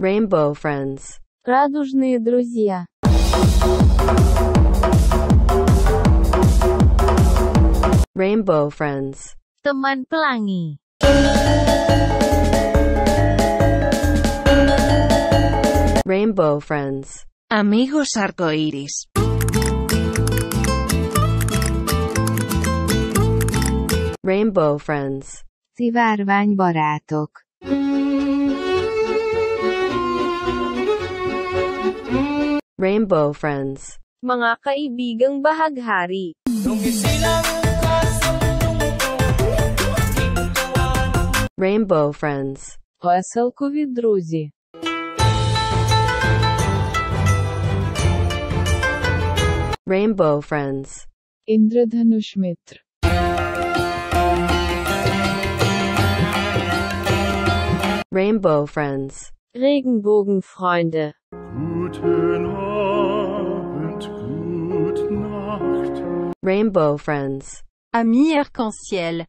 Rainbow friends. Радужные друзья. Rainbow friends. Teman pelangi. Rainbow friends. Amigos arcoíris. Rainbow friends. Szivárványbarátok. Rainbow friends. Mga kaibigang bahaghari. Rainbow friends. Веселкові друзі. Rainbow friends. Індрадhanуш Mitra. Rainbow friends. Regenbogenfreunde. Guten Abend, gute Nacht. Rainbow friends. Amis arc-en-ciel.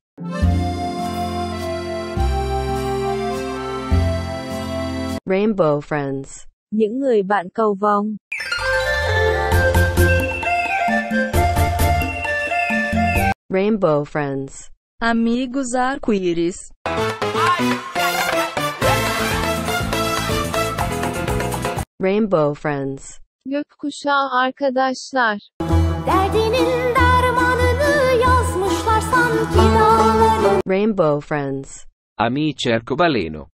Rainbow friends. Những người bạn cầu vồng. Rainbow friends. Amigos arco-íris. Rainbow friends. Gökkuşağı arkadaşlar. Derdinin dermanını yazmışlar sanki dağların. Rainbow friends. Amici arcobaleno.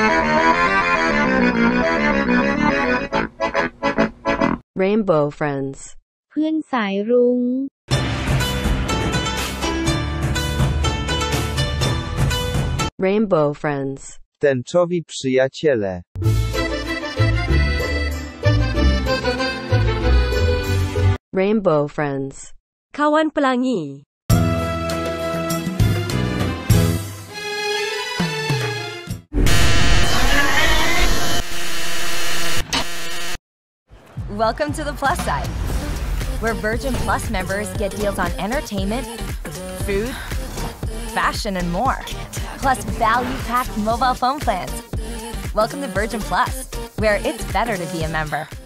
Rainbow friends. เพื่อนสายรุ้ง Rainbow friends. Tęczowi przyjaciele. Rainbow friends. Kawan pelangi. Welcome to the Plus side, where Virgin Plus members get deals on entertainment, food, fashion, and more, plus value-packed mobile phone plans. Welcome to Virgin Plus, where it's better to be a member.